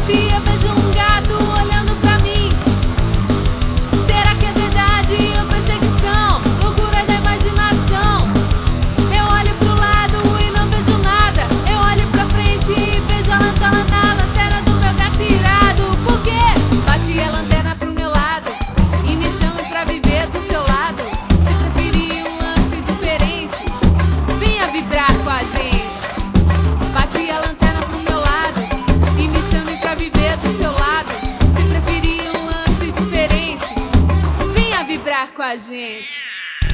noite eu vejo um gato olhando pra mim. Será que é verdade ou perseguição? Loucura da imaginação. Eu olho pro lado e não vejo nada. Eu olho pra frente e vejo a lanterna do meu gato irado. Por quê? Bati a lanterna pro meu lado e me chame pra viver do seu lado. Se preferir um lance diferente, venha vibrar com a gente. Bati a lanterna pro meu lado e me chame pra viver do seu lado. Se preferir um lance diferente, venha vibrar com a gente.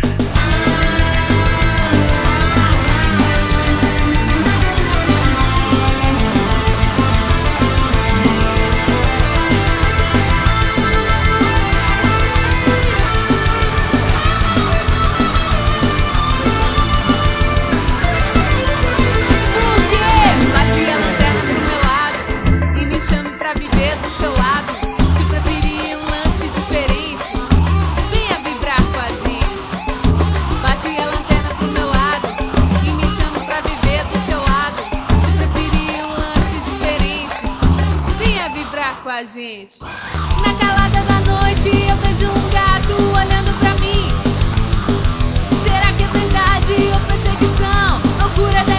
Chame pra viver do seu lado. Se preferir um lance diferente, venha vibrar com a gente. Bati a lanterna pro meu lado e me chame pra viver do seu lado. Se preferir um lance diferente, venha vibrar com a gente. Na calada da noite eu vejo um gato olhando pra mim. Será que é verdade ou perseguição? Loucura